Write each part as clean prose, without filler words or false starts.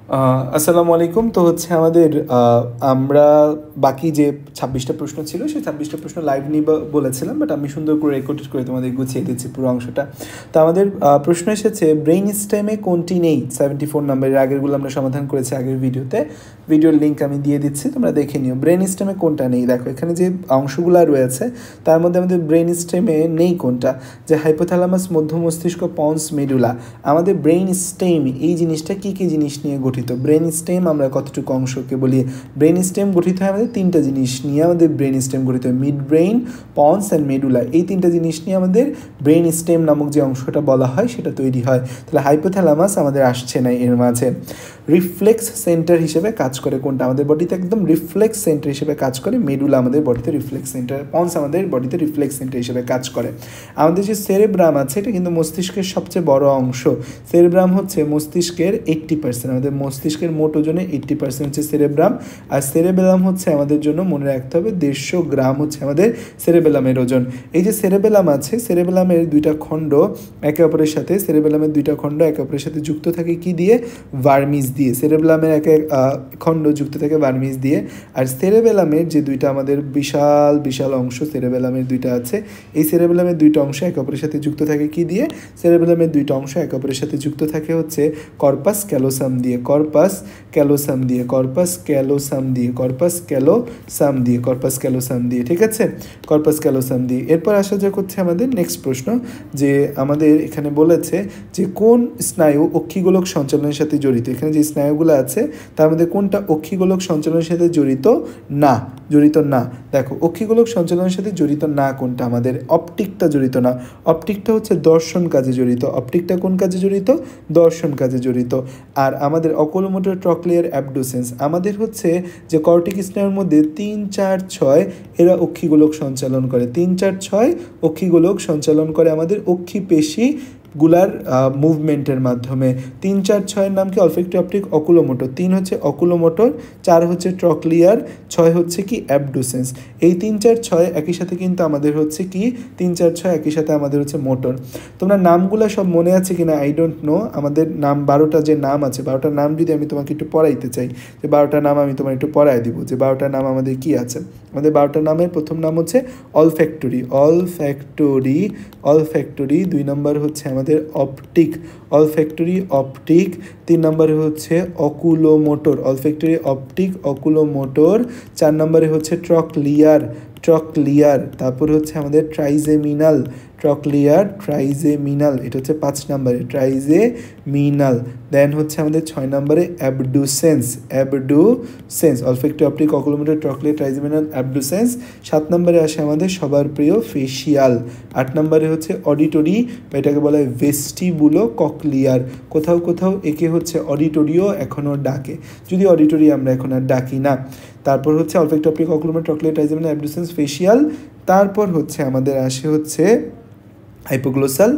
আসসালামু আলাইকুম। তো হচ্ছে আমাদের আমরা বাকি যে 26টা প্রশ্ন ছিল সেই 26টা প্রশ্ন লাইভ নিয়ে বলেছিলাম, বাট আমি সুন্দর করে রেকর্ড করে তোমাদের গুছিয়ে দিচ্ছি পুরো অংশটা। তো আমাদের প্রশ্ন এসেছে ব্রেইন স্টেমে কোনটি নেই। 74 নম্বরের আগেরগুলো আমরা সমাধান করেছি আগের ভিডিওতে, ভিডিওর লিঙ্ক আমি দিয়ে দিচ্ছি, তোমরা দেখে নিও। ব্রেইন স্টেমে কোনটা নেই, দেখো এখানে যে অংশগুলো রয়েছে তার মধ্যে আমাদের ব্রেইন স্টেমে নেই কোনটা, যে হাইপোথ্যালামাস, মধ্য মস্তিষ্ক, পন্স, মেডুলা। আমাদের ব্রেইন স্টেম এই জিনিসটা কী কী জিনিস নিয়ে গঠিত? ব্রেইন স্টেম আমরা কতটুকু অংশকে বলি? ব্রেইন স্টেম গঠিত হয় আমাদের তিনটা জিনিস নিয়ে, আমাদের ব্রেইন স্টেম গঠিত হয় midbrain, pons and medulla. এই তিনটা জিনিস নিয়ে আমাদের ব্রেইন স্টেম নামক যে অংশটা বলা হয় সেটা তৈরি হয়। তাহলে হাইপোথ্যালামাস আমাদের আসছে না এর মাঝে। রিফ্লেক্স সেন্টার হিসেবে কাজ করে কোনটা? আমাদের বডিতে একদম রিফ্লেক্স সেন্টার হিসেবে কাজ করে মেডুলা, আমাদের বডিতে রিফ্লেক্স সেন্টার, পন্স আমাদের বডিতে রিফ্লেক্স সেন্টার হিসেবে কাজ করে। আমাদের যে সেরেব্রাম আছে এটা কিন্তু মস্তিষ্কের সবচেয়ে বড় অংশ। সেরেব্রাম হচ্ছে মস্তিষ্কের 80%, আমাদের মস্তিষ্কের মোট ওজনে 80% হচ্ছে সেরেব্রাম। আর সেরেবেলাম হচ্ছে আমাদের জন্য মনে রাখতে হবে 150 গ্রাম হচ্ছে আমাদের সেরেবেলামের ওজন। এই যে সেরেবেলাম আছে, সেরেবেলামের দুইটা খণ্ড একে অপরের সাথে, সেরেবেলামের দুইটা খণ্ড একে অপরের সাথে যুক্ত থাকে কি দিয়ে? ভার্মিস দিয়ে। সেরেবেলামের এক এক খণ্ড যুক্ত থাকে ভার্মিস দিয়ে। আর সেরেবেলামের যে দুইটা আমাদের বিশাল বিশাল অংশ সেরেবেলামের দুইটা আছে, এই সেরেবেলামের দুইটা অংশ একে অপরের সাথে যুক্ত থাকে কি দিয়ে? সেরেবেলামের দুইটা অংশ একে অপরের সাথে যুক্ত থাকে হচ্ছে কর্পাস ক্যালোসাম দিয়ে, কর্পাস ক্যালোসাম দিয়ে, কর্পাস ক্যালোসাম দিয়ে, কর্পাস ক্যালোসাম দিয়ে, কর্পাস ক্যালোসাম দিয়ে, ঠিক আছে? কর্পাস ক্যালোসাম দিয়ে। এরপর আসা যাক হচ্ছে আমাদের নেক্সট প্রশ্ন, যে আমাদের এখানে বলেছে যে কোন স্নায়ু অক্ষিগোলক সঞ্চালনের সাথে জড়িত। এখানে যে স্নায়ুগুলো আছে তার মধ্যে কোনটা অক্ষিগোলক সঞ্চালনের সাথে জড়িত না? জড়িত না। দেখো অক্ষিগোলক সঞ্চালনের সাথে জড়িত না কোনটা? আমাদের অপটিকটা জড়িত না। অপটিকটা হচ্ছে দর্শন কাজে জড়িত। অপটিকটা কোন কাজে জড়িত? দর্শন কাজে জড়িত। আর আমাদের অকুলোমোটর ট্রক্লিয়ার অ্যাবডুসেন্স, আমাদের হচ্ছে যে কর্টিক স্নায়ুর মধ্যে 3, 4, 6 এরা অক্ষিগোলক সঞ্চালন করে। 3, 4, 6 অক্ষিগোলক সঞ্চালন করে আমাদের অক্ষিপেশি গুলার মুভমেন্টের মাধ্যমে। 3, 4, 6 নাম কি? Olfactory, optic, oculomotor. 3 হচ্ছে অকুলোমোটর, 4 হচ্ছে ট্রক্লিয়ার, 6 হচ্ছে কি? অ্যাবডুসেন্স। এই 3, 4, 6 একই সাথে কিন্তু আমাদের হচ্ছে কি? 3, 4, 6 একই সাথে আমাদের হচ্ছে মোটর। তোমরা নামগুলো সব মনে আছে কিনা আই ডোন্ট নো। আমাদের নাম 12টা যে নাম আছে, 12টা নাম যদি আমি তোমাকে একটু পড়াইতে চাই, যে 12টা নাম আমি তোমার একটু পড়াই দিব, যে 12টা নাম আমাদের কি আছে। আমাদের 12টা নামের প্রথম নাম হচ্ছে অলফ্যাক্টরি, অলফ্যাক্টরি, অলফ্যাক্টরি। 2 নম্বর হচ্ছে আমাদের অপটিক, অলফ্যাক্টরি, অপটিক। 3 নম্বরে হচ্ছে অকুলোমোটর, অলফ্যাক্টরি, অপটিক, অকুলোমোটর। 4 নম্বরে হচ্ছে ট্রক্লিয়ার, ট্রক্লিয়ার। তারপর হচ্ছে আমাদের ট্রাইজেমিনাল, ট্রক্লিয়ার, ট্রাইজেমিনাল। এটা হচ্ছে 5 নম্বরে ট্রাইজেমিনাল। দেন হচ্ছে আমাদের 6 নম্বরে abducens, abducens, olfactory, optic, oculomotor, trochlear, trigeminal, abducens. 7 নম্বরে আসে আমাদের সবার প্রিয় ফেসিয়াল। 8 নম্বরে হচ্ছে অডিটরি, বা এটাকে বলা হয় ভেস্টিবুলো ককলিয়ার। কোথাও কোথাও একে হচ্ছে অডিটরিও এখনও ডাকে, যদি অডিটরি আমরা এখন আর ডাকি না। তারপর হচ্ছে olfactory, optic, oculomotor, trochlear, trigeminal, abducens, facial. তারপর হচ্ছে আমাদের আসে হচ্ছে হাইপোগ্লোসাল,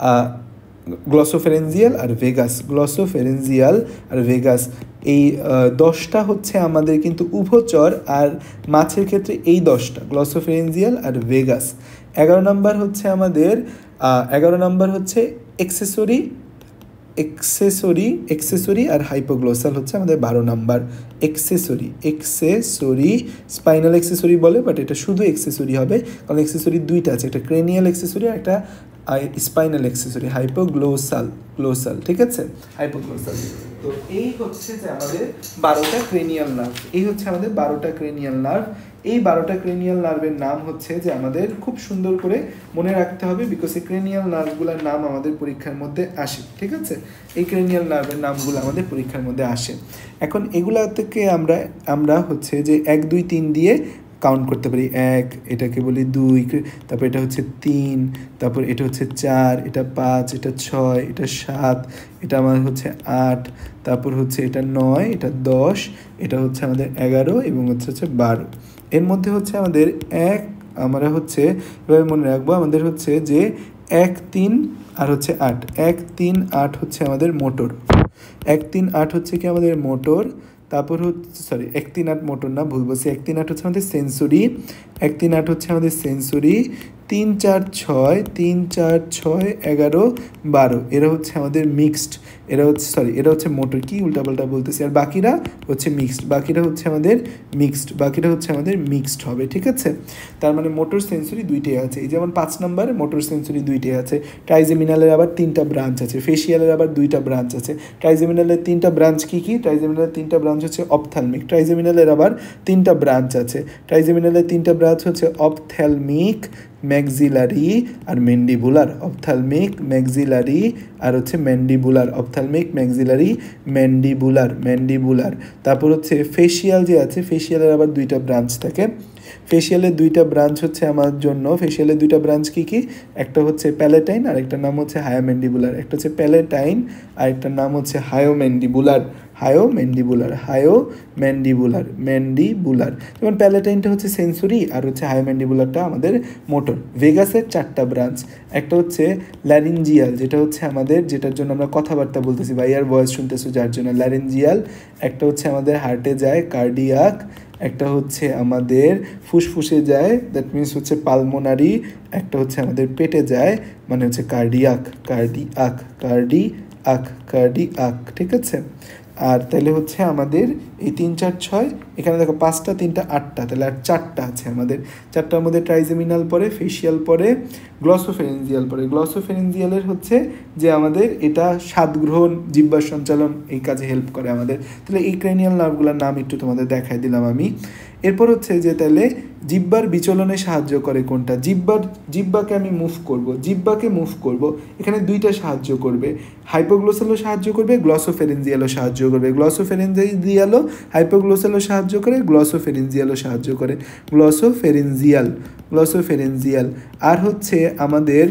গ্লসোফেরেঞ্জিয়াল আর ভেগাস, গ্লসোফেরেঞ্জিয়াল আর ভেগাস। এই 10টা হচ্ছে আমাদের কিন্তু উভচর, আর মাছের ক্ষেত্রে এই 10টা গ্লসোফেরেঞ্জিয়াল আর ভেগাস। 11 নম্বর হচ্ছে আমাদের 11 নম্বর হচ্ছে এক্সেসরি, এক্সেসরি, এক্সেসরি আর হাইপোগ্লোসাল হচ্ছে আমাদের 12 number. Accessory, accessory, spinal accessory বলে, বাট এটা শুধু এক্সেসরি হবে, কারণ এক্সেসরি দুইটা আছে, একটা ক্রেনিয়াল এক্সেসরি আর একটা স্পাইনাল এক্সেসরি। হাইপোগ্লোসাল, গ্লোসাল, ঠিক আছে? হাইপোগ্লোসাল। তো এই হচ্ছে যে আমাদের 12টা ক্রেনিয়াল নার্ভ, এই হচ্ছে আমাদের 12টা ক্রেনিয়াল নার্ভ। এই 12টা ক্রেনিয়াল নার্ভের নাম হচ্ছে যে আমাদের খুব সুন্দর করে মনে রাখতে হবে, বিকজ এই ক্রেনিয়াল নার্ভগুলোর নাম আমাদের পরীক্ষার মধ্যে আসে, ঠিক আছে? এই ক্রেনিয়াল নার্ভের নামগুলো আমাদের পরীক্ষার মধ্যে আসে। এখন এগুলা থেকে আমরা হচ্ছে যে 1, 2, 3 দিয়ে কাউন্ট করতে পারি। 1, এটাকে বলি 2, তারপর এটা হচ্ছে 3, তারপর এটা হচ্ছে 4, এটা 5, এটা 6, এটা 7, এটা আমার হচ্ছে 8, তারপর হচ্ছে এটা 9, এটা 10, এটা হচ্ছে আমাদের 11 এবং হচ্ছে 12। এর মধ্যে হচ্ছে আমাদের আমরা হচ্ছে এভাবে মনে রাখবো, আমাদের হচ্ছে যে 1, 3 আর হচ্ছে 8, 1, 3, 8 হচ্ছে আমাদের মোটর। 1, 3, 8 হচ্ছে কি আমাদের মোটর। তারপর হচ্ছে 1, 3, 8 মোটর না, ভুল বলছি। 1, 3, 8 হচ্ছে আমাদের সেন্সরি, 1, 3, 8 হচ্ছে আমাদের সেন্সরি। 3, 4, 6, 3, 4, 6, 11, 12 এরা হচ্ছে আমাদের মিক্সড। এরা হচ্ছে সরি এরা হচ্ছে মোটর, কি উল্টাপাল্টা বলতেছি, আর বাকিরা হচ্ছে মিক্সড, বাকিরা হচ্ছে আমাদের মিক্সড হবে, ঠিক আছে। তার মানে মোটর সেন্সরি দুইটাই আছে। এই যেমন 5 নম্বরে মোটর সেন্সরি দুইটাই আছে। ট্রাইজেমিনালের আবার 3টা ব্রাঞ্চ আছে, ফেসিয়ালের আবার 2টা ব্রাঞ্চ আছে। ট্রাইজেমিনালের 3টা ব্রাঞ্চ কী কী? ট্রাইজেমিনালের 3টা ব্রাঞ্চ হচ্ছে অপথ্যালমিক, ট্রাইজেমিনালের আবার 3টা ব্রাঞ্চ আছে। ট্রাইজেমিনালের 3টা ব্রাঞ্চ হচ্ছে অপথ্যালমিক, ম্যাক্সিলারি আর ম্যান্ডিবুলার। অপথ্যালমিক, ম্যাক্সিলারি আর হচ্ছে ম্যান্ডিবুলার, অপথ্যালমিক, ম্যাক্সিলারি, ম্যান্ডিবুলার। তারপর হচ্ছে ফেসিয়াল যে আছে, ফেসিয়ালের আবার 2টা ব্রাঞ্চ থাকে। ফেসিয়ালের 2টা ব্রাঞ্চ হচ্ছে আমার জন্য, ফেসিয়ালের 2টা ব্রাঞ্চ কী কী? একটা হচ্ছে প্যালেটাইন আর একটা নাম হচ্ছে হায়োম্যান্ডিবুলার। একটা হচ্ছে প্যালেটাইন আর একটা নাম হচ্ছে হায়োম্যান্ডিবুলার। ম্যান্ডিবুলার। যেমন প্যালেটাইনটা হচ্ছে সেন্সরি আর হচ্ছে হায়োম্যান্ডিবুলারটা আমাদের মোটর। ভেগাসের 4টা ব্রাঞ্চ, একটা হচ্ছে ল্যারিঞ্জিয়াল, যেটা হচ্ছে আমাদের, যেটার জন্য আমরা কথাবার্তা বলতেছি বা ইয়ার ভয়েস শুনতেছো যার জন্য ল্যারিঞ্জিয়াল। একটা হচ্ছে আমাদের হার্টে যায়, কার্ডিয়াক। একটা হচ্ছে আমাদের ফুসফুসে যায়, দ্যাট মিনস হচ্ছে পালমোনারি। একটা হচ্ছে আমাদের পেটে যায়, মানে হচ্ছে কার্ডিয়াক, ঠিক আছে। আর তাহলে হচ্ছে আমাদের এই 3 4 6, এখানে দেখো 5টা 3টা 8টা, তাহলে আর 4টা আছে আমাদের। 4টার মধ্যে ট্রাইজেমিনাল পরে, ফেসিয়াল পরে, গ্লসোফেরেঞ্জিয়াল পরে। গ্লসোফেরেঞ্জিয়ালের হচ্ছে যে আমাদের এটা স্বাদ গ্রহণ, জিহ্বার সঞ্চালন এই কাজে হেল্প করে আমাদের। তাহলে এই ক্রেনিয়াল নার্ভগুলোর নাম একটু তোমাদের দেখাই দিলাম আমি। এরপর হচ্ছে যে তাহলে জিহ্বার বিচলনে সাহায্য করে কোনটা? জিহ্বাকে আমি মুভ করব, এখানে 2টা সাহায্য করবে, হাইপোগ্লোসালও সাহায্য করবে, গ্লসোফেরেঞ্জিয়ালও সাহায্য করবে। গ্লসোফেরেঞ্জিয়ালও হাইপোগ্লোসালও সাহায্য করে, গ্লসোফেরেঞ্জিয়ালও সাহায্য করে। গ্লসোফেরেঞ্জিয়াল আর হচ্ছে আমাদের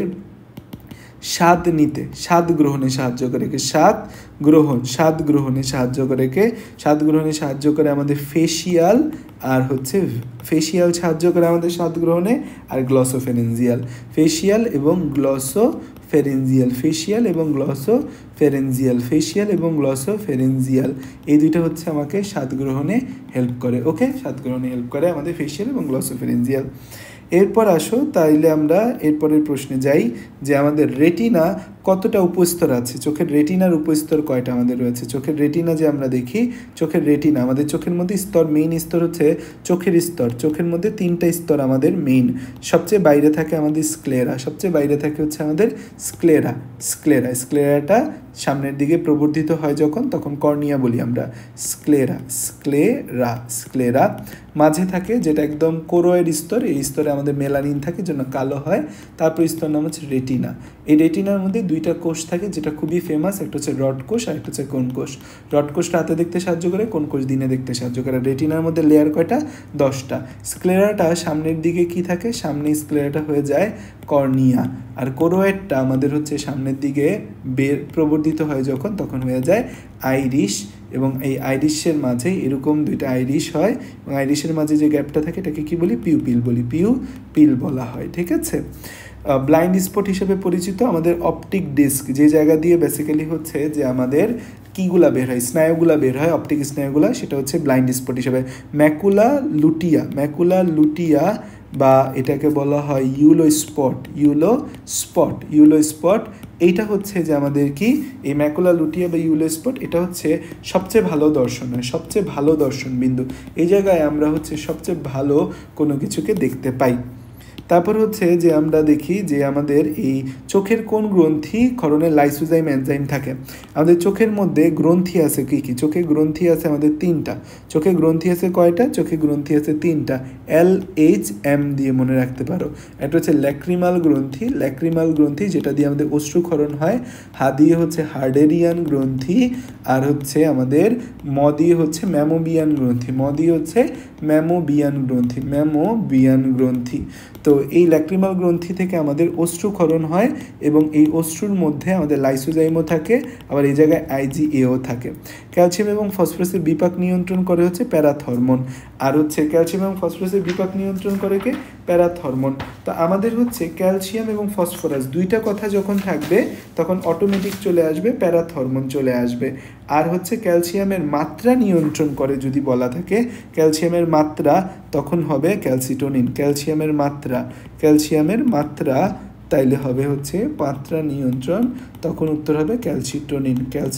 স্বাদ গ্রহণে সাহায্য করে কে? স্বাদ গ্রহণে সাহায্য করে আমাদের ফেসিয়াল, আর হচ্ছে ফেসিয়াল সাহায্য করে আমাদের স্বাদ গ্রহণে, আর গ্লসোফেরেঞ্জিয়াল। ফেসিয়াল এবং গ্লসোফেরেঞ্জিয়াল এই দুইটা হচ্ছে আমাকে স্বাদ গ্রহণে হেল্প করে। ওকে, স্বাদ গ্রহণে হেল্প করে আমাদের ফেসিয়াল এবং গ্লসোফেরেঞ্জিয়াল। এরপর আসো তাইলে আমরা এরপরের প্রশ্নে যাই যে আমাদের রেটিনা কতটা উপস্তর আছে। চোখের রেটিনার উপস্তর কয়টা আমাদের রয়েছে? চোখের রেটিনা যে আমরা দেখি, চোখের রেটিনা আমাদের চোখের মধ্যে মেইন স্তর হচ্ছে চোখের স্তর। চোখের মধ্যে 3টা স্তর আমাদের মেইন। সবচেয়ে বাইরে থাকে আমাদের স্ক্লেরাটা সামনের দিকে প্রবর্ধিত হয় যখন, তখন কর্নিয়া বলি আমরা। স্ক্লেরা মাঝে থাকে যেটা একদম কোরোয়ের স্তর, এই স্তরে আমাদের মেলানিন থাকে, জন্য কালো হয়। তারপর স্তর নাম হচ্ছে রেটিনা। এই রেটিনার মধ্যে 2টা কোষ থাকে যেটা খুবই ফেমাস, একটা হচ্ছে রড কোষ আর একটা হচ্ছে কোন কোষ। রড কোষ রাতে দেখতে সাহায্য করে, কোন কোষ দিনে দেখতে সাহায্য করে। রেটিনার মধ্যে লেয়ার কয়টা? 10টা। স্ক্লেরাটা সামনের দিকে কি থাকে? সামনে স্ক্লেরাটা হয়ে যায় কর্নিয়া, আর কোরোয়েডটা আমাদের হচ্ছে সামনের দিকে প্রবর্ধিত হয় যখন, তখন হয়ে যায় আইরিশ। এবং এই আইরিশের মাঝে এরকম 2টা আইরিশ হয়, এবং আইরিশের মাঝে যে গ্যাপটা থাকে এটাকে কি বলি? পিউপিল বলা হয়, ঠিক আছে। ব্লাইন্ড স্পট হিসেবে পরিচিত আমাদের অপটিক ডিস্ক, যে জায়গা দিয়ে বেসিক্যালি হচ্ছে যে আমাদের কিগুলা বের হয়, স্নায়ুগুলা বের হয়, অপটিক স্নায়ুগুলা, সেটা হচ্ছে ব্লাইন্ড স্পট হিসেবে। ম্যাকুলা লুটিয়া বা এটাকে বলা হয় ইউলো স্পট। এইটা হচ্ছে যে আমাদের কি এই ম্যাকুলা লুটিয়া বা ইউলো স্পট, এটা হচ্ছে সবচেয়ে ভালো দর্শন হয়, সবচেয়ে ভালো দর্শন বিন্দু। এই জায়গায় আমরা হচ্ছে সবচেয়ে ভালো কোনো কিছুকে দেখতে পাই। তারপর হচ্ছে যে আমরা দেখি যে আমাদের এই চোখের কোন গ্রন্থি ক্ষরণের লাইসোজাইম এনজাইম থাকে। আমাদের চোখের মধ্যে গ্রন্থি আছে কি কি? চোখে গ্রন্থি আছে আমাদের 3টা। চোখে গ্রন্থি আছে কয়টা? চোখে গ্রন্থি আছে 3টা। LHM দিয়ে মনে রাখতে পারো। এটা হচ্ছে ল্যাক্রিমাল গ্রন্থি, যেটা দিয়ে আমাদের অশ্রুক্ষরণ হয়। হা দিয়ে হচ্ছে হার্ডেরিয়ান গ্রন্থি, আর হচ্ছে আমাদের দিয়ে হচ্ছে ম্যামোবিয়ান গ্রন্থি। তো এই ল্যাক্রিমাল গ্রন্থি থেকে আমাদের অশ্রুক্ষরণ হয়, এবং এই অশ্রুর মধ্যে আমাদের লাইসোজাইমও থাকে, আবার এই জায়গায় IgA থাকে। ক্যালসিয়াম এবং ফসফরাসের বিপাক নিয়ন্ত্রণ করে হচ্ছে প্যারাথরমোন, আর হচ্ছে ক্যালসিয়াম এবং ফসফরাসের বিপাক নিয়ন্ত্রণ করে কে? প্যারাথরমোন। তো আমাদের হচ্ছে ক্যালসিয়াম এবং ফসফরাস 2টা কথা যখন থাকবে তখন অটোমেটিক চলে আসবে প্যারাথরমোন চলে আসবে। আর হচ্ছে ক্যালসিয়ামের মাত্রা নিয়ন্ত্রণ করে যদি বলা থাকে, ক্যালসিয়ামের মাত্রা তখন হবে ক্যালসিটোনিন। ক্যালসিয়ামের মাত্রা তাইলে হবে হচ্ছে মাত্রা নিয়ন্ত্রণ, তখন উত্তর হবে ক্যালসিটোনিন।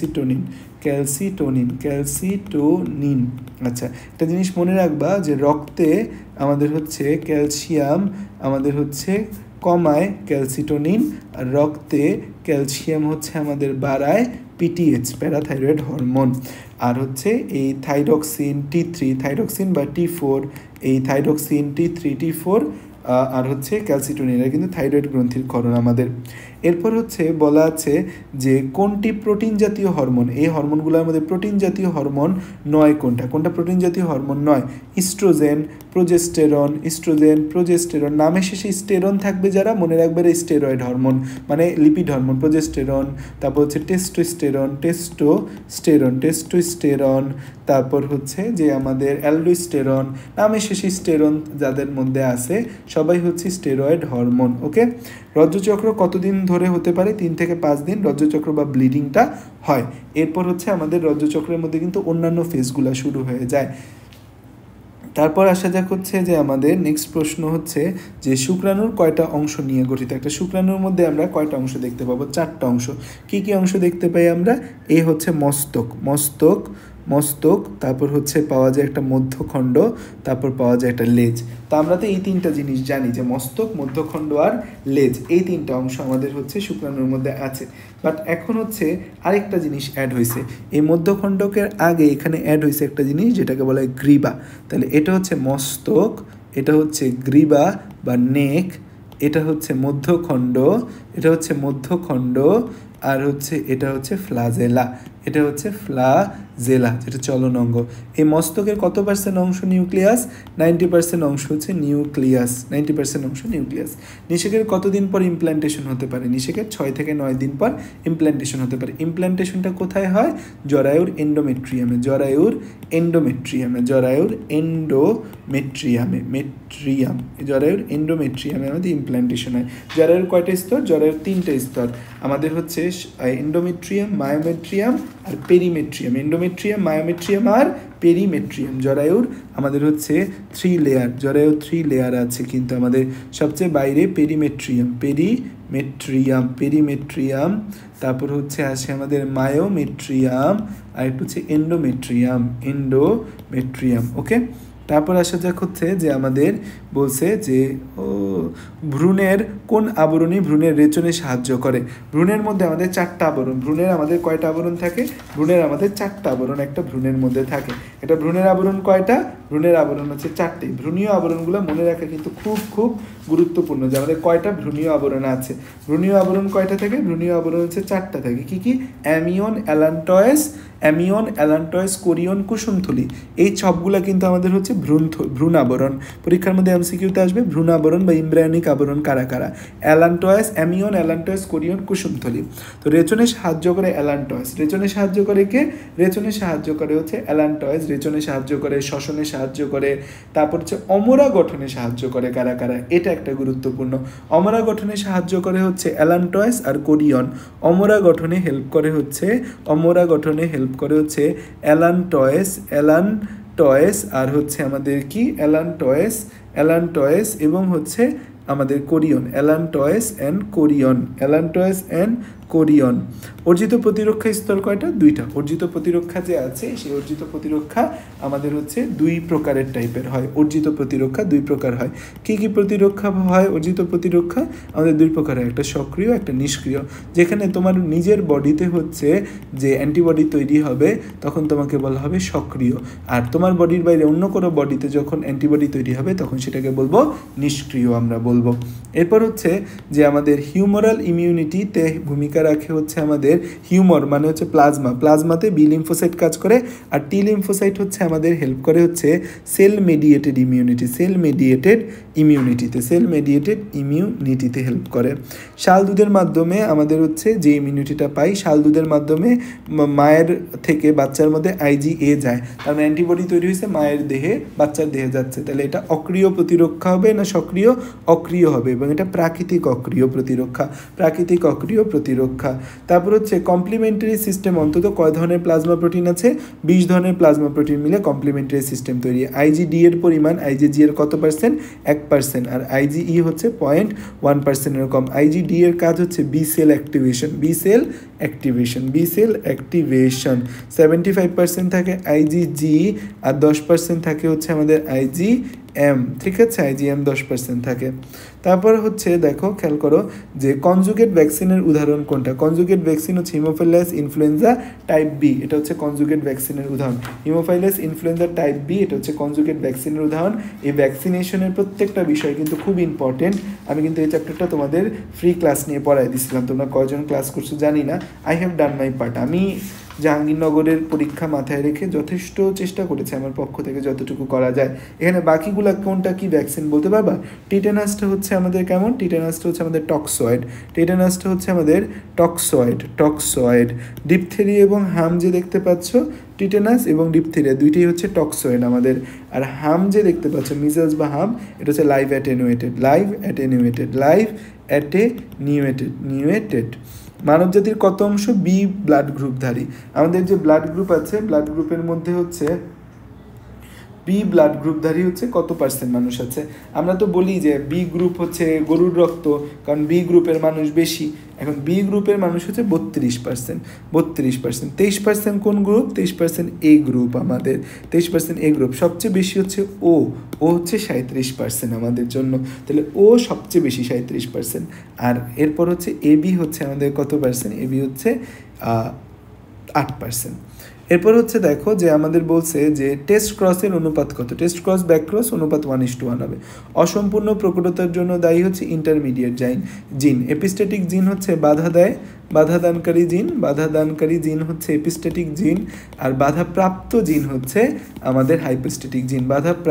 আচ্ছা, একটা জিনিস মনে রাখবা যে রক্তে আমাদের হচ্ছে ক্যালসিয়াম আমাদের হচ্ছে কমায় ক্যালসিটোনিন, আর রক্তে ক্যালসিয়াম হচ্ছে আমাদের বাড়ায় পিটিএইচ, প্যারাথাইরয়েড হরমোন। আর হচ্ছে এই থাইরক্সিন T3, থাইরক্সিন বা T4, এই থাইরক্সিন T3 T4 আর হচ্ছে ক্যালসিটোনিন, এরা কিন্তু থাইরয়েড গ্রন্থির ক্ষরণ আমাদের। এরপর হচ্ছে বলা আছে যে কোনটি প্রোটিন জাতীয় হরমোন, এই হরমোনগুলোর মধ্যে প্রোটিন জাতীয় হরমোন নয় কোনটা, কোনটা প্রোটিন জাতীয় হরমোন নয়? ইস্ট্রোজেন, প্রোজেস্টেরন, নামের শেষে স্টেরন থাকবে যারা, মনে রাখবে স্টেরয়েড হরমোন মানে লিপিড হরমোন, প্রোজেস্টেরন। তারপর হচ্ছে টেস্টোস্টেরন, তারপর হচ্ছে যে আমাদের অ্যালডোস্টেরন, নামের শেষে স্টেরন যাদের মধ্যে আছে সবাই হচ্ছে স্টেরয়েড হরমোন। ওকে, রজ্জচক্র কতদিন ধরে হতে পারে? 3 থেকে 5 দিন রজ্জচক্র বা ব্লিডিংটা হয়। এরপর হচ্ছে আমাদের রজ্জচক্রের মধ্যে কিন্তু অন্যান্য ফেজগুলো শুরু হয়ে যায়। তারপর আসা যাক হচ্ছে যে আমাদের নেক্সট প্রশ্ন হচ্ছে যে শুক্রাণুর কয়টা অংশ নিয়ে গঠিত? একটা শুক্রাণুর মধ্যে আমরা কয়টা অংশ দেখতে পাবো? 4টা অংশ। কি কি অংশ দেখতে পাই আমরা? এ হচ্ছে মস্তক, তারপর হচ্ছে পাওয়া যায় একটা মধ্যখণ্ড, তারপর পাওয়া যায় একটা লেজ। তা আমরা তো এই 3টা জিনিস জানি যে মস্তক, মধ্যখণ্ড আর লেজ, এই 3টা অংশ আমাদের হচ্ছে শুক্রাণুর মধ্যে আছে। বাট এখন হচ্ছে আরেকটা জিনিস অ্যাড হয়েছে, এই মধ্যখণ্ডকের আগে এখানে অ্যাড হয়েছে একটা জিনিস যেটাকে বলা হয় গ্রীবা। তাহলে এটা হচ্ছে মস্তক, এটা হচ্ছে গ্রীবা বা নেক, এটা হচ্ছে মধ্যখণ্ড, আর হচ্ছে এটা হচ্ছে ফ্লাজেলা, যেটা চলন অঙ্গ। এই মস্তকের কত % অংশ নিউক্লিয়াস? 90% অংশ হচ্ছে নিউক্লিয়াস, 90% অংশ নিউক্লিয়াস। নিষেকের কতদিন পর ইমপ্ল্যান্টেশন হতে পারে? নিষেকের 6 থেকে 9 দিন পর ইমপ্ল্যান্টেশন হতে পারে। ইমপ্ল্যান্টেশনটা কোথায় হয়? জরায়ুর এন্ডোমেট্রিয়ামে আমাদের ইমপ্ল্যান্টেশন হয়। জরায়ুর কয়টা স্তর? জরায়ুর 3টে স্তর আমাদের হচ্ছে এন্ডোমেট্রিয়াম, মায়োমেট্রিয়াম আর পেরিমেট্রিয়াম। এন্ডোমেট্রিয়াম, মায়োমেট্রিয়াম আর পেরিমেট্রিয়াম। জরায়ুর আমাদের হচ্ছে 3 লেয়ার, জরায়ুর 3 লেয়ার আছে, কিন্তু আমাদের সবচেয়ে বাইরে পেরিমেট্রিয়াম, তারপর হচ্ছে আসে আমাদের মায়োমেট্রিয়াম, আর একটু হচ্ছে এন্ডোমেট্রিয়াম। ওকে, তারপর আসা যাক হচ্ছে যে আমাদের বলছে যে ভ্রূণের কোন আবরণী ভ্রূণের রেচনে সাহায্য করে? ভ্রূণের মধ্যে আমাদের 4টা আবরণ। ভ্রূণের আমাদের কয়টা আবরণ থাকে? ভ্রূণের আমাদের 4টা আবরণ একটা ভ্রূণের মধ্যে থাকে। এটা ভ্রূণের আবরণ কয়টা? ভ্রূণের আবরণ হচ্ছে 4টে। ভ্রূণীয় আবরণগুলো মনে রাখা কিন্তু খুব গুরুত্বপূর্ণ যে আমাদের কয়টা ভ্রূণীয় আবরণ আছে। ভ্রূণীয় আবরণ কয়টা থাকে? ভ্রূণীয় আবরণ হচ্ছে 4টা থাকে। কি? অ্যামিয়ন, অ্যালান্টয়েস, কোরিয়ন, কুসুমথলি। এই সবগুলা কিন্তু আমাদের হচ্ছে ভ্রূণ আবরণ। পরীক্ষার মধ্যে MCQতে আসবে ভ্রূণ আবরণ বা ইমব্রায়োনিক আবরণ কারা? অ্যামিয়ন, অ্যালান্টয়েস, কোরিয়ন, কুসুমথলি। তো রেচনে সাহায্য করে অ্যালান্টয়েস। রেচনে সাহায্য করে কে? রেচনে সাহায্য করে হচ্ছে অ্যালান্টয়েস। রেচনে সাহায্য করে, শ্বসনে সাহায্য করে, তারপর হচ্ছে অমরা গঠনে সাহায্য করে কারা? এটা একটা গুরুত্বপূর্ণ। অমরা গঠনে সাহায্য করে হচ্ছে অ্যালান্টয়েস আর কোরিয়ন। অমরা গঠনে হেল্প করে হচ্ছে অ্যালান্টয়েস আর হচ্ছে আমাদের কি? অ্যালান্টয়েস এবং হচ্ছে আমাদের কোরিয়ন, অ্যালান্টয়েস অ্যান্ড কোরিয়ন। অর্জিত প্রতিরক্ষা স্তর কয়টা? 2টা। অর্জিত প্রতিরক্ষা যে আছে সেই অর্জিত প্রতিরক্ষা আমাদের হচ্ছে 2 প্রকারের টাইপের হয়। অর্জিত প্রতিরক্ষা 2 প্রকার হয়। কি প্রতিরক্ষা হয়? অর্জিত প্রতিরক্ষা আমাদের 2 প্রকার হয়, একটা সক্রিয়, একটা নিষ্ক্রিয়। যেখানে তোমার নিজের বডিতে হচ্ছে যে অ্যান্টিবডি তৈরি হবে তখন তোমাকে বলা হবে সক্রিয়, আর তোমার বডির বাইরে অন্য কোনো বডিতে যখন অ্যান্টিবডি তৈরি হবে তখন সেটাকে বলবো নিষ্ক্রিয় আমরা বলবো। এরপর হচ্ছে যে আমাদের হিউমারাল ইমিউনিটিতে ভূমিকা রাখে হচ্ছে আমাদের হিউমার মানে হচ্ছে প্লাজমাতে বি লিম্ফোসাইট কাজ করে, আর টি লিম্ফোসাইট হচ্ছে আমাদের হেল্প করে হচ্ছে সেল মেডিয়েটেড ইমিউনিটিতে হেল্প করে। শাল দুধের মাধ্যমে আমাদের হচ্ছে যে ইমিউনিটিটা পাই, শাল দুধের মাধ্যমে মায়ের থেকে বাচ্চার মধ্যে IgA যায়, কারণ অ্যান্টিবডি তৈরি হয়েছে মায়ের দেহে, বাচ্চার দেহে যাচ্ছে। তাহলে এটা অক্রিয় প্রতিরক্ষা হবে না সক্রিয়? অক্রিয় হবে, এবং এটা প্রাকৃতিক অক্রিয় প্রতিরক্ষা। রক্ষা। তারপর হচ্ছে কমপ্লিমেন্টারি সিস্টেম অন্তত কয় ধরনের প্লাজমা প্রোটিন আছে? 20 ধরনের প্লাজমা প্রোটিন মিলে কমপ্লিমেন্টারি সিস্টেম তৈরি। IgD এর পরিমাণ IgG এর কত পার্সেন্ট? 1%, আর IgE হচ্ছে 0.1% এরকম। IgD এর কাজ হচ্ছে B cell activation, B cell activation, B cell activation. 75% থাকে IgG আর 10% থাকে হচ্ছে আমাদের IgM, ঠিক আছে? IgM 10% থাকে। তারপর হচ্ছে দেখো, খেয়াল করো যে কনজুগেট ভ্যাকসিনের উদাহরণ কোনটা? কনজুগেট ভ্যাকসিন হচ্ছে হিমোফিলাস ইনফ্লুয়েঞ্জা টাইপ বি, এটা হচ্ছে কনজুগেট ভ্যাকসিনের উদাহরণ। হিমোফিলাস ইনফ্লুয়েঞ্জা টাইপ বি, এটা হচ্ছে কনজুগেট ভ্যাকসিনের উদাহরণ। এই ভ্যাকসিনেশনের প্রত্যেকটা বিষয় কিন্তু খুব ইম্পর্টেন্ট। আমি কিন্তু এই চ্যাপ্টারটা তোমাদের ফ্রি ক্লাস নিয়ে পড়াই দিয়েছিলাম, তোমরা কয়জন ক্লাস করছো জানি না। I have done my part. আমি জাহাঙ্গীরনগরের পরীক্ষা মাথায় রেখে যথেষ্ট চেষ্টা করেছি আমার পক্ষ থেকে যতটুকু করা যায়। এখানে বাকিগুলো কোনটা কি ভ্যাকসিন বলতে পারবা? টিটেনাসটা হচ্ছে আমাদের কেমন? টিটেনাসটা হচ্ছে আমাদের টক্সয়েড, টিটেনাসটা হচ্ছে আমাদের টক্সয়েড। ডিপথেরিয়া এবং হাম যে দেখতে পাচ্ছ, টিটেনাস এবং ডিপথেরিয়া দুইটাই হচ্ছে টক্সয়েড আমাদের। আর হাম যে দেখতে পাচ্ছ, মিজলস বা হাম, এটা হচ্ছে লাইভ অ্যাটেনুয়েটেড। মানবজাতির কত অংশ? বি ব্লাড গ্রুপধারী। আমাদের যে ব্লাড গ্রুপ আছে, ব্লাড গ্রুপের মধ্যে হচ্ছে বি ব্লাড গ্রুপধারী হচ্ছে কত পার্সেন্ট মানুষ আছে? আমরা তো বলি যে বি গ্রুপ হচ্ছে গরুর রক্ত, কারণ বি গ্রুপের মানুষ বেশি। এখন বি গ্রুপের মানুষ হচ্ছে 32%। 23% কোন গ্রুপ? 23% এ গ্রুপ আমাদের, 23% এ গ্রুপ। সবচেয়ে বেশি হচ্ছে ও হচ্ছে 37% আমাদের জন্য, তাহলে ও সবচেয়ে বেশি 37%। আর এরপর হচ্ছে এবি হচ্ছে আমাদের কত পার্সেন্ট? এবি হচ্ছে 8%। এরপর হচ্ছে দেখো যে আমাদের বলছে যে টেস্ট ক্রসের অনুপাত কত? টেস্ট ক্রস ব্যাক ক্রস অনুপাত 1:1 হবে। অসম্পূর্ণ প্রকটতার জন্য দায়ী হচ্ছে ইন্টারমিডিয়েট জিন। এপিস্টেটিক জিন হচ্ছে বাধাদানকারী জিন হচ্ছে এপিস্টেটিক জিন, আর বাধাপ্রাপ্ত জিন হচ্ছে আমাদের হাইপোস্টেটিক জিন।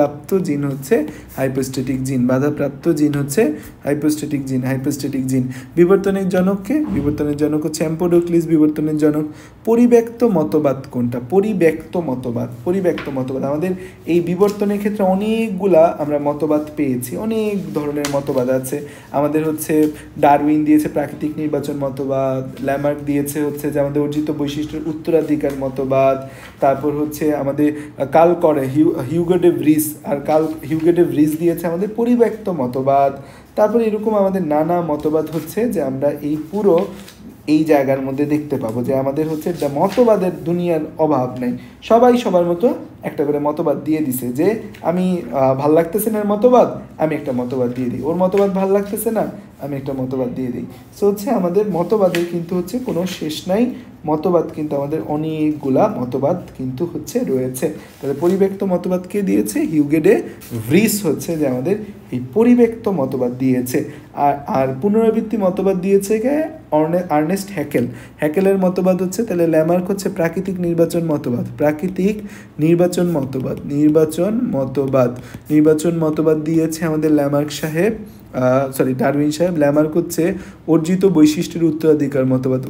হাইপোস্টেটিক জিন। বিবর্তনের জনককে? বিবর্তনের জনক হচ্ছে এম্পোডোক্লিস বিবর্তনের জনক। পরিব্যক্ত মতবাদ কোনটা? পরিব্যক্ত মতবাদ। আমাদের এই বিবর্তনের ক্ষেত্রে অনেকগুলা আমরা মতবাদ পেয়েছি, অনেক ধরনের মতবাদ আছে আমাদের। হচ্ছে ডারউইন দিয়েছে প্রাকৃতিক নির্বাচন মতবাদ, ল্যামার্ক দিয়েছে হচ্ছে যে আমাদের অর্জিত বৈশিষ্ট্যের উত্তরাধিকার মতবাদ। তারপর হচ্ছে আমাদের হিউগো ডে ভ্রিস দিয়েছে আমাদের পরিব্যক্ত মতবাদ। তারপর এরকম আমাদের নানা মতবাদ হচ্ছে যে আমরা এই পুরো এই জায়গার মধ্যে দেখতে পাবো যে আমাদের হচ্ছে মতবাদের দুনিয়ার অভাব নেই। সবাই সবার মতো একটা করে মতবাদ দিয়ে দিছে যে আমি ভাল লাগতেছে না মতবাদ, আমি একটা মতবাদ দিয়ে দিই। ওর মতবাদ ভাল লাগতেছে না, আমি একটা মতবাদ দিয়ে দিই। সো হচ্ছে আমাদের মতবাদের কিন্তু হচ্ছে কোনো শেষ নাই। মতবাদ কিন্তু আমাদের অনেকগুলা মতবাদ কিন্তু হচ্ছে রয়েছে। তাহলে পরিব্যক্ত মতবাদ কে দিয়েছে? হিউগো ডে ভ্রিস হচ্ছে যে আমাদের এই পরিব্যক্ত মতবাদ দিয়েছে। আর পুনরাবৃত্তি মতবাদ দিয়েছে কে? আর্নেস্ট হ্যাকেলের মতবাদ হচ্ছে, তাহলে ল্যামার্ক হচ্ছে প্রাকৃতিক নির্বাচন মতবাদ দিয়েছে আমাদের ল্যামার্ক সাহেব, ডারউইন সাহেব। ল্যামার্ক হচ্ছে অর্জিত বৈশিষ্ট্যের উত্তরাধিকার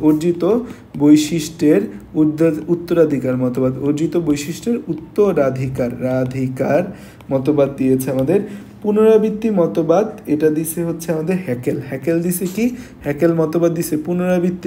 মতবাদ দিয়েছে আমাদের। পুনরাবৃত্তি মতবাদ এটা দিছে হচ্ছে আমাদের হ্যাকেল দিছে কি? হ্যাকেল মতবাদ দিছে পুনরাবৃত্তি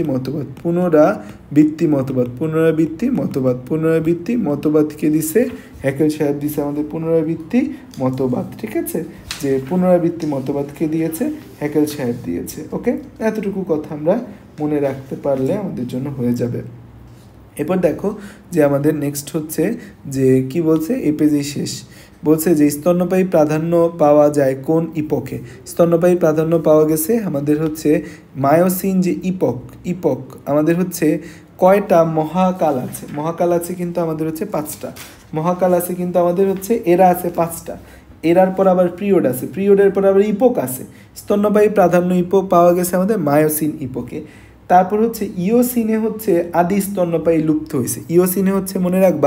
মতবাদকে দিছে হ্যাকেল সাহেব, দিছে আমাদের পুনরাবৃত্তি মতবাদ। ঠিক আছে, যে পুনরাবৃত্তি মতবাদকে দিয়েছে হ্যাকেল সাহেব দিয়েছে। ওকে, এতটুকু কথা আমরা মনে রাখতে পারলে আমাদের জন্য হয়ে যাবে। এরপর দেখো যে আমাদের নেক্সট হচ্ছে যে কি বলছে, এই পেজেই শেষ। বলছে যে স্তন্যপায়ী প্রাধান্য পাওয়া যায় কোন ইপকে? স্তন্যপায়ী প্রাধান্য পাওয়া গেছে আমাদের হচ্ছে মায়োসিন যে ইপক আমাদের হচ্ছে কয়টা মহাকাল আছে কিন্তু আমাদের হচ্ছে 5টা মহাকাল আছে কিন্তু আমাদের হচ্ছে এরা আছে 5টা। এরার পর আবার পিরিয়ড আছে, পিরিয়ডের পর আবার ইপক আছে। স্তন্যপায়ী প্রাধান্য ইপক পাওয়া গেছে আমাদের মায়োসিন ইপকে। তারপর হচ্ছে ইওসিনে হচ্ছে আদি স্তন্যপায়ী লুপ্ত হয়েছে। ইওসিনে হচ্ছে মনে রাখবা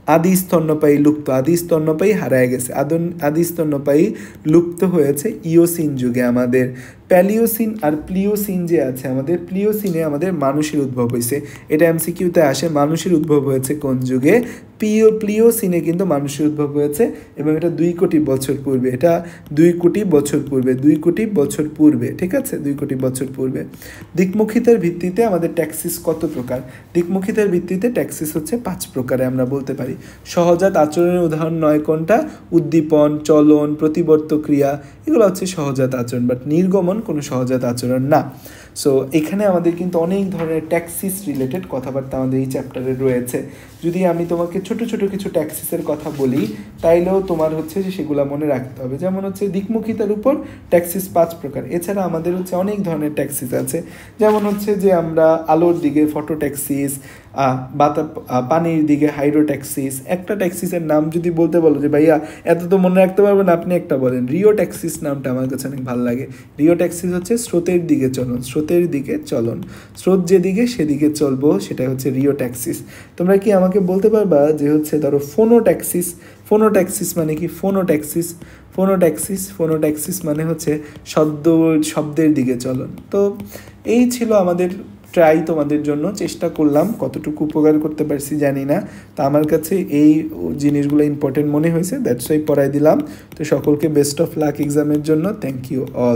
আদি স্তন্যপায়ী লুপ্ত, আদি স্তন্যপায়ী হারায় গেছে, আদি স্তন্যপায়ী লুপ্ত হয়েছে ইওসিন যুগে আমাদের। প্যালিওসিন আর প্লিওসিন যে আছে আমাদের, প্লিওসিনে আমাদের মানুষের উদ্ভব হয়েছে, এটা এমসিকিউতে আসে, মানুষের উদ্ভব হয়েছে কোন যুগে? প্লিওসিনে কিন্তু মানুষের উদ্ভব হয়েছে, এবং এটা 2 কোটি বছর পূর্বে, এটা 2 কোটি বছর পূর্বে, 2 কোটি বছর পূর্বে, ঠিক আছে, 2 কোটি বছর পূর্বে। দিকমুখিতার ভিত্তিতে আমাদের ট্যাক্সিস কত প্রকার? দিকমুখিতার ভিত্তিতে ট্যাক্সিস হচ্ছে 5 প্রকারে আমরা বলতে পারি। সহজাত আচরণের উদাহরণ নয় কোনটা? উদ্দীপন, চলন, প্রতিবর্ত ক্রিয়া, এগুলো হচ্ছে সহজাত আচরণ, বাট নির্গমন কোনো সহজাত আচরণ না। সো এখানে আমাদের কিন্তু অনেক ধরনের ট্যাক্সিস রিলেটেড কথাবার্তা আমাদের এই চ্যাপ্টারে রয়েছে। যদি আমি তোমাকে ছোট ছোট কিছু ট্যাক্সিসের কথা বলি, তাইলেও তোমার হচ্ছে যে সেগুলো মনে রাখতে হবে। যেমন হচ্ছে দিকমুখিতার উপর ট্যাক্সিস 5 প্রকার, এছাড়া আমাদের হচ্ছে অনেক ধরনের ট্যাক্সিস আছে। যেমন হচ্ছে যে আমরা আলোর দিকে ফটো ট্যাক্সিস, পানির দিকে হাইড্রোট্যাক্সিস। একটা ট্যাক্সিসের নাম যদি বলতে বলো যে ভাইয়া এত তো মনে রাখতে পারবেন, আপনি একটা বলেন। রিও ট্যাক্সিস নামটা আমার কাছে অনেক ভালো লাগে। রিও ট্যাক্সিস হচ্ছে স্রোতের দিকে চলন, স্রোতের দিকে চলন, স্রোত যেদিকে সেদিকে চলবো, সেটা হচ্ছে রিও ট্যাক্সিস। তোমরা কি আমাকে বলতে পারবা যে হচ্ছে ধরো ফোনোট্যাক্সিস? ফোনোট্যাক্সিস মানে কি? ফোনোট্যাক্সিস মানে হচ্ছে শব্দের দিকে চলন। তো এই ছিল আমাদের ট্রাই, তোমাদের জন্য চেষ্টা করলাম, কতটুকু উপকার করতে পারছি জানি না। তো আমার কাছে এই জিনিসগুলো ইম্পর্টেন্ট মনে হয়েছে, দ্যাটস ওয়াই পড়াই দিলাম। তো সকলকে বেস্ট অফ লাক এক্সামের জন্য, থ্যাংক ইউ অল।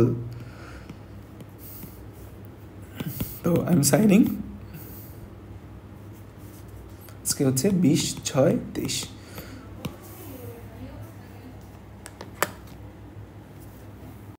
তো আই এম সাইনিং। আজকে হচ্ছে 20/6/23।